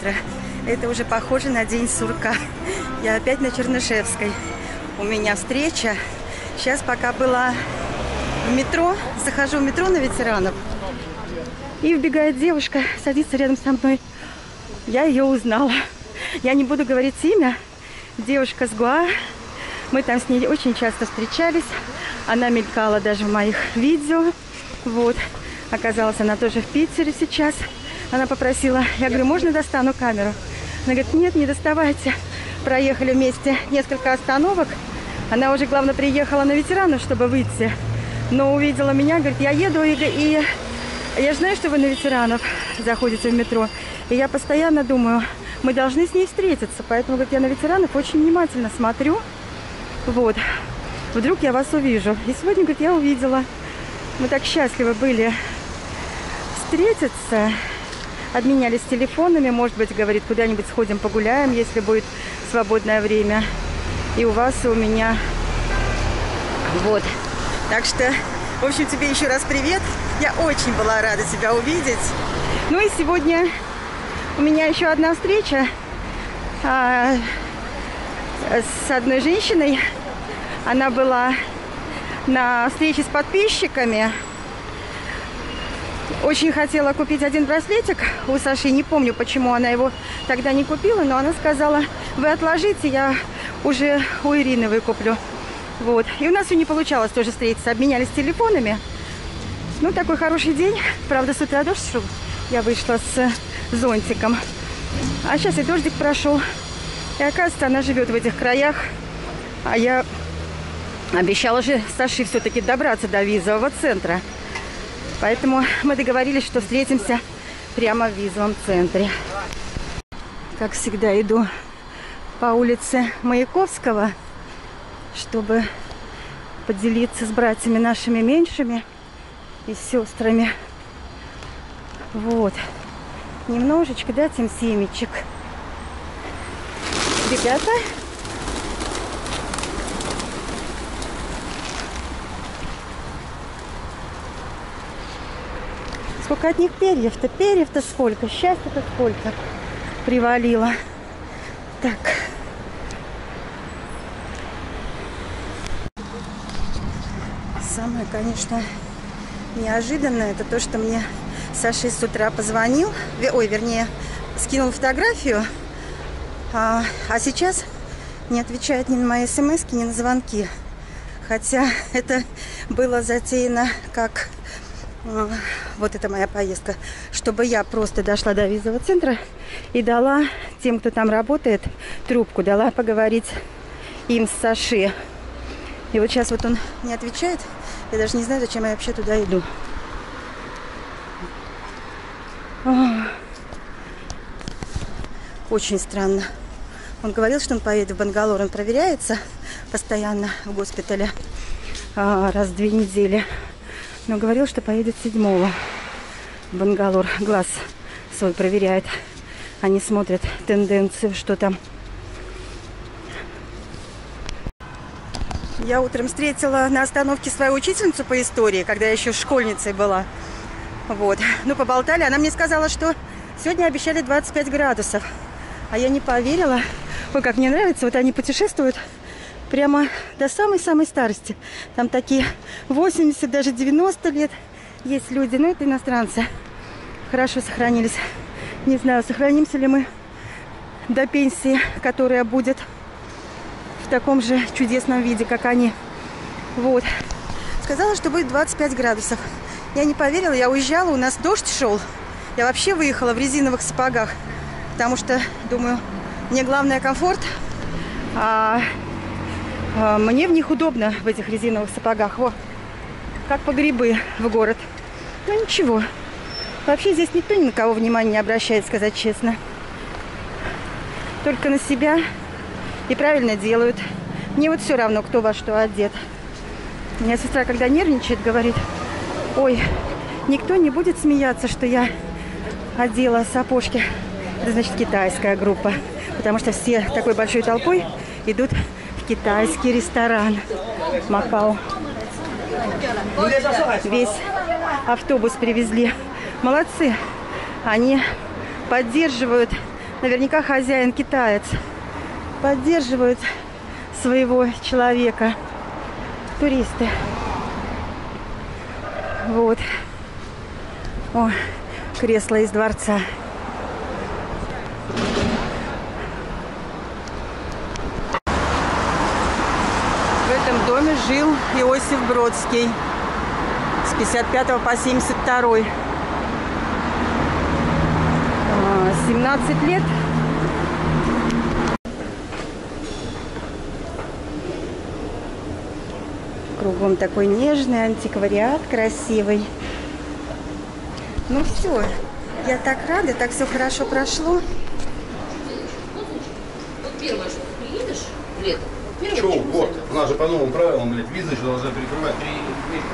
утро. Это уже похоже на день сурка. Я опять на Чернышевской. У меня встреча. Сейчас пока была в метро. Захожу в метро на Ветеранов. И вбегает девушка, садится рядом со мной. Я ее узнала. Я не буду говорить имя. Девушка с Гоа. Мы там с ней очень часто встречались. Она мелькала даже в моих видео. Вот. Оказалось, она тоже в Питере сейчас. Она попросила, я говорю, можно достану камеру? Она говорит, нет, не доставайте. Проехали вместе несколько остановок. Она уже, главное, приехала на Ветеранов, чтобы выйти. Но увидела меня, говорит, я еду, и я же знаю, что вы на Ветеранов заходите в метро. И я постоянно думаю, мы должны с ней встретиться. Поэтому, говорит, я на Ветеранов очень внимательно смотрю. Вот. Вдруг я вас увижу. И сегодня, говорит, я увидела. Мы так счастливы были встретиться. Обменялись телефонами. Может быть, говорит, куда-нибудь сходим погуляем, если будет свободное время. И у вас, и у меня. Вот. Так что, в общем, тебе еще раз привет. Я очень была рада тебя увидеть. Ну и сегодня у меня еще одна встреча с одной женщиной. Она была на встрече с подписчиками. Очень хотела купить один браслетик у Саши. Не помню, почему она его тогда не купила, но она сказала, вы отложите, я уже у Ирины выкуплю. Вот. И у нас все не получалось тоже встретиться. Обменялись телефонами. Ну, такой хороший день. Правда, с утра дождь шел. Я вышла с зонтиком. А сейчас и дождик прошел. И оказывается, она живет в этих краях. А я обещала же Саше все-таки добраться до визового центра. Поэтому мы договорились, что встретимся прямо в визовом центре. Как всегда, иду по улице Маяковского, чтобы поделиться с братьями нашими меньшими и сестрами. Вот. Немножечко дать им семечек. Ребята. Сколько от них перьев-то? Перьев-то сколько? Счастья-то сколько привалило. Так. Самое, конечно, неожиданное, это то, что мне Саша с утра позвонил. Ой, вернее, скинул фотографию. А сейчас не отвечает ни на мои смс-ки, ни на звонки. Хотя это было затеяно как... Вот это моя поездка. Чтобы я просто дошла до визового центра и дала тем, кто там работает, трубку. Дала поговорить им с Саши. И вот сейчас вот он не отвечает. Я даже не знаю, зачем я вообще туда иду. Очень странно. Он говорил, что он поедет в Бангалор. Он проверяется постоянно в госпитале раз в 2 недели. Но говорил, что поедет 7-го в Бангалор. Глаз свой проверяет. Они смотрят тенденцию, что там. Я утром встретила на остановке свою учительницу по истории, когда я еще школьницей была. Вот. Ну, поболтали. Она мне сказала, что сегодня обещали 25 градусов. А я не поверила. Ой, как мне нравится. Вот они путешествуют прямо до самой-самой старости. Там такие 80, даже 90 лет есть люди. Но это иностранцы. Хорошо сохранились. Не знаю, сохранимся ли мы до пенсии, которая будет в таком же чудесном виде, как они. Вот. Сказала, что будет 25 градусов. Я не поверила, я уезжала, у нас дождь шел. Я вообще выехала в резиновых сапогах. Потому что, думаю, мне главное комфорт. Мне в них удобно, в этих резиновых сапогах. Во, как по грибы в город. Ну ничего. Вообще здесь никто ни на кого внимания не обращает, сказать честно. Только на себя. И правильно делают. Мне вот все равно, кто во что одет. У меня сестра, когда нервничает, говорит: ой, никто не будет смеяться, что я одела сапожки. Это значит китайская группа. Потому что все такой большой толпой идут в китайский ресторан Макао. Весь автобус привезли. Молодцы. Они поддерживают Наверняка хозяин китаец. Поддерживают своего человека. Туристы. Вот. О, кресло из дворца. В этом доме жил Иосиф Бродский с 55 по 72. 17 лет. Кругом такой нежный антиквариат, красивый. Ну все, я так рада, так все хорошо прошло. Вот первое, что ты приедешь летом. Чё, вот, у нас же по новым правилам, блядь, визы должны перекрывать 3 месяца.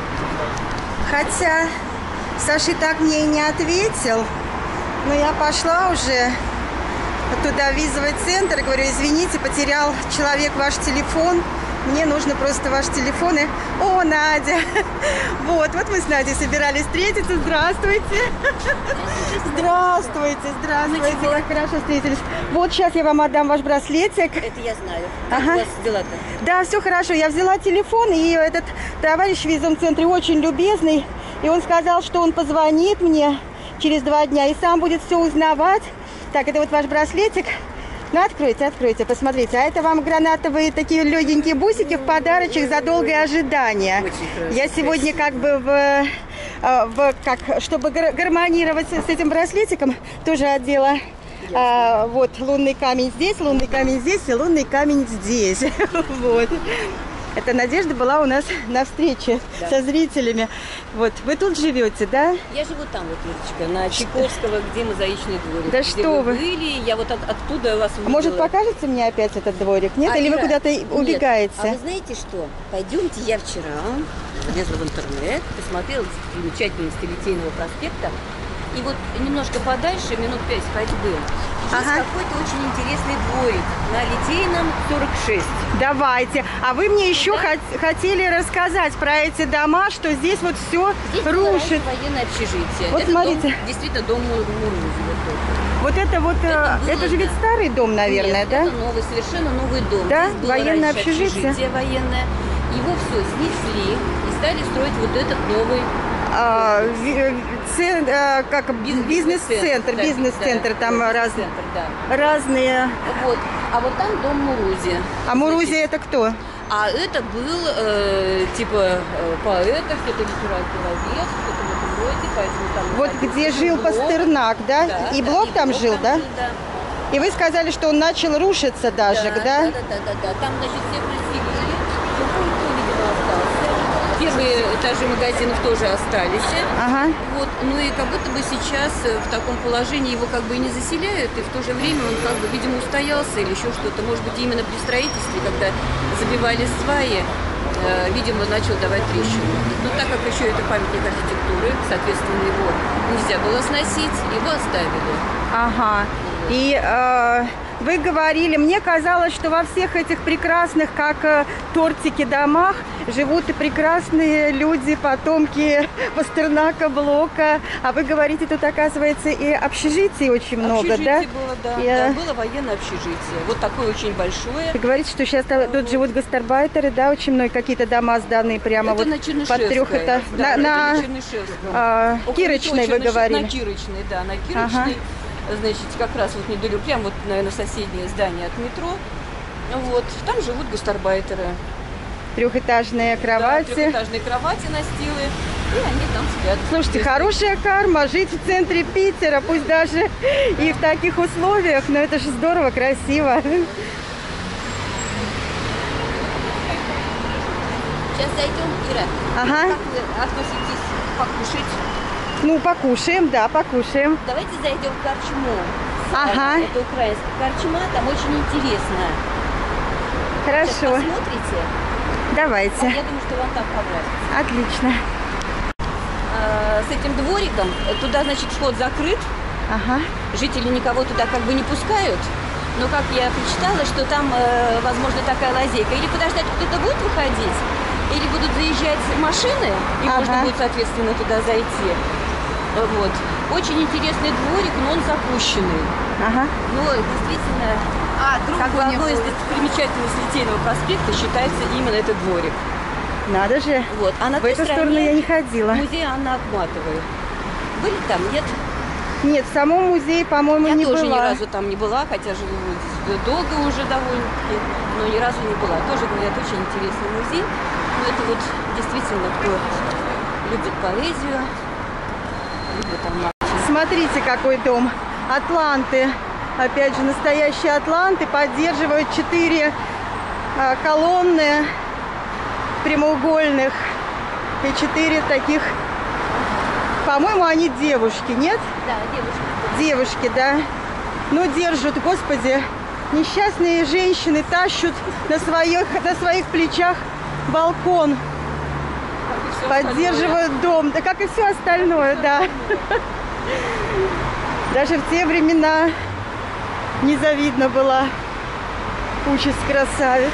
Хотя Саша так мне и не ответил, но я пошла уже туда в визовый центр, говорю, извините, потерял человек ваш телефон. Мне нужно просто ваш телефон. И... О, Надя! Вот мы с Надей собирались встретиться. Здравствуйте! Здравствуйте, здравствуйте! Как хорошо встретились. Вот сейчас я вам отдам ваш браслетик. Это я знаю. Как у вас дела-то? Да, все хорошо. Я взяла телефон, и этот товарищ в визовом центре очень любезный. И он сказал, что он позвонит мне через 2 дня и сам будет все узнавать. Так, это вот ваш браслетик. Ну, откройте, посмотрите. А это вам гранатовые такие легенькие бусики в подарочек за долгое ожидание. Я сегодня как бы чтобы гармонировать с этим браслетиком, тоже одела вот лунный камень здесь, лунный камень здесь и лунный камень здесь. Вот. Эта Надежда была у нас на встрече со зрителями. Вот, вы тут живете, да? Я живу там, вот, Ирочка, на Чайковского, где мозаичный дворик. Да где что вы? были, я вот оттуда вас увидела. Может, покажете мне опять этот дворик? Нет? Или вы куда-то убегаете? А вы знаете что? Пойдемте, я вчера залезла в интернет, посмотрела достопримечательности Литейного проспекта. И вот немножко подальше, минут 5 ходьбы, есть какой-то очень интересный дворик на Литейном 46. Давайте. А вы мне еще хотели рассказать про эти дома, что здесь вот все рушит. Военное общежитие. Вот это смотрите. Дом, действительно дом Мурмузи. Вот это же ведь старый дом, наверное, Нет, да? это новый, совершенно новый дом. Да? Здесь было Военное раньше общежитие. военное. Его все снесли и стали строить вот этот новый бизнес-центр. Бизнес-центр, там разные. Вот. А вот там дом Мурузи. А Мурузи это кто? А это был типа поэт, кто-то литературовед, кто-то в этом роде, поэтому там... Вот где жил Пастернак, да? Да, и Блок там жил, да? И вы сказали, что он начал рушиться даже, да? Да. Там, значит, все расселили, кое-кто, видимо, остался. Первые этажи магазинов тоже остались. Ага. Вот. Ну и как будто бы сейчас в таком положении его как бы и не заселяют, и в то же время он как бы, видимо, устоялся или еще что-то. Может быть, именно при строительстве, когда забивали сваи, видимо, начал давать трещину. Но так как еще это памятник архитектуры, соответственно, его нельзя было сносить, его оставили. Ага. И вы говорили, мне казалось, что во всех этих прекрасных, как тортики, домах живут и прекрасные люди, потомки Пастернака, Блока. А вы говорите, тут, оказывается, и общежитий очень много, да? Было, да. Да, было военное общежитие. Вот такое очень большое. Вы говорите, что сейчас тут живут гастарбайтеры, да, очень много, какие-то дома сданные прямо это вот на под 3 этажах. Да, на Кирочной вы говорили. На Кирочной, да, на Кирочной. Значит, как раз вот недалеко, прям вот, наверное, соседнее здание от метро. Вот, там живут гастарбайтеры. 3-этажные кровати. Да, 3-этажные кровати, настилы, и они там спят. Слушайте, хорошая карма жить в центре Питера, пусть даже и в таких условиях, но это же здорово, красиво. Сейчас зайдем, Ира. Ага. Как вы относитесь покушать? Ну, покушаем, да, покушаем. Давайте зайдем в корчму. Ага. Это украинская корчма, там очень интересно. Хорошо. Сейчас посмотрите. Давайте. Я думаю, что вам там понравится. Отлично. С этим двориком, туда, значит, вход закрыт. Ага. Жители никого туда как бы не пускают. Но как я прочитала, что там, возможно, такая лазейка. Или подождать, кто-то будет выходить, или будут заезжать машины, и можно будет, соответственно, туда зайти. Вот. Очень интересный дворик, но он запущенный. Ага. Но действительно, как бы одной из достопримечательностей Литейного проспекта считается именно этот дворик. Надо же. Вот. А на В той эту стороне сторону я не ходила. музей Анны Ахматовой. Были там? Нет? Нет, в самом музее, по-моему, Я не тоже ни была. разу там не была, хотя живу здесь долго уже довольно-таки, но ни разу не была. Тоже, говорят, очень интересный музей. Но это вот действительно, кто любит поэзию, любит там. Смотрите, какой дом. Атланты. Опять же, настоящие атланты поддерживают 4 колонны прямоугольных и 4 таких, по-моему, они девушки, нет? Да, девушка. Девушки, да. Ну, держат, господи. Несчастные женщины тащут на своих плечах балкон. Поддерживают дом. Да как и все остальное, да. Даже в те времена незавидна была участь красавицы.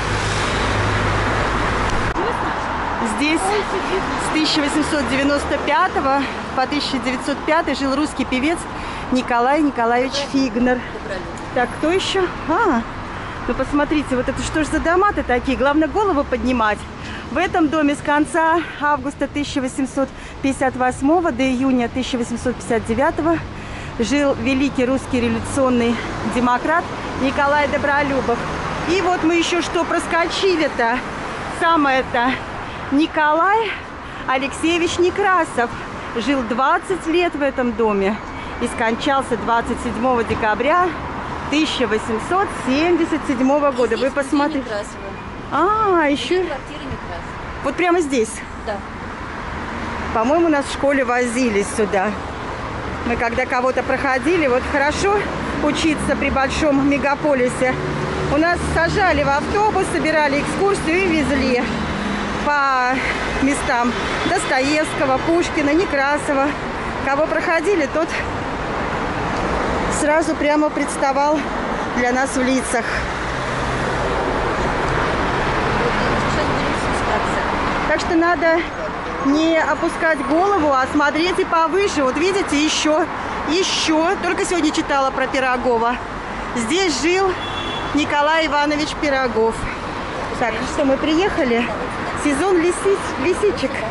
Здесь с 1895 по 1905 жил русский певец Николай Николаевич Фигнер. Так, кто еще? Ну посмотрите, вот это что ж за дома-то такие? Главное голову поднимать. В этом доме с конца августа 1858 до июня 1859 жил великий русский революционный демократ Николай Добролюбов. И вот мы еще что проскочили-то? Самое-то Николай Алексеевич Некрасов жил 20 лет в этом доме и скончался 27 декабря 1877 года. Вы посмотрите. Еще... Вот прямо здесь? Да. По-моему, нас в школе возили сюда. Мы когда кого-то проходили, вот хорошо учиться при большом мегаполисе. У нас сажали в автобус, собирали экскурсию и везли по местам Достоевского, Пушкина, Некрасова. Кого проходили, тот сразу прямо представал для нас в лицах. Так что надо не опускать голову, а смотреть и повыше. Вот видите, еще. Только сегодня читала про Пирогова. Здесь жил Николай Иванович Пирогов. Так, что мы приехали? Сезон лисичек.